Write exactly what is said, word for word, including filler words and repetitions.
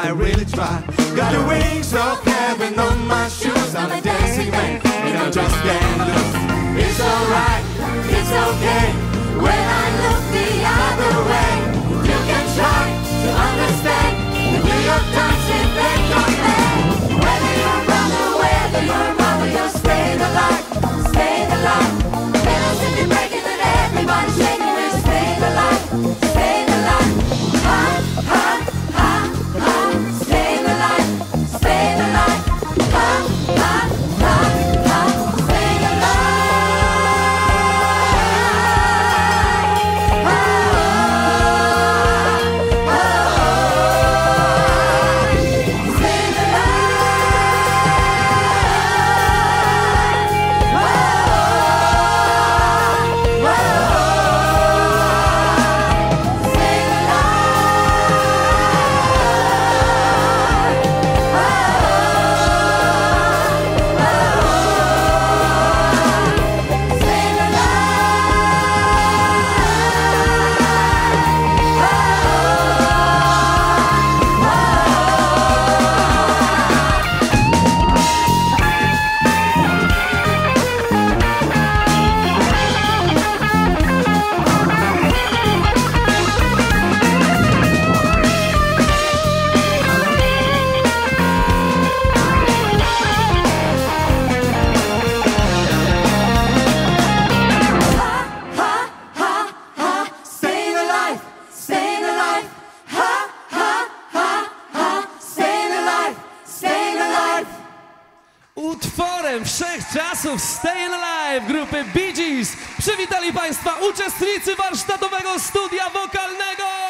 I really try. Got the wings of heaven on my shoes. I'm a dancing man and I just can't lose. It's alright, it's okay. When I look the other way, you can try to understand the New York Times reflect your man. Whether you're brother, whether you're mother, you're staying alive, staying alive. Pedals in the breaking and everybody's shaking. We're staying alive, staying alive. Ha, ha, ha, ha. Staying alive, staying alive. Ha, ha, ha, ha. Staying alive. Utworem wszechczasów Stayin Alive grupy Bee Gees przywitali Państwa uczestnicy Warsztatowego Studia Wokalnego!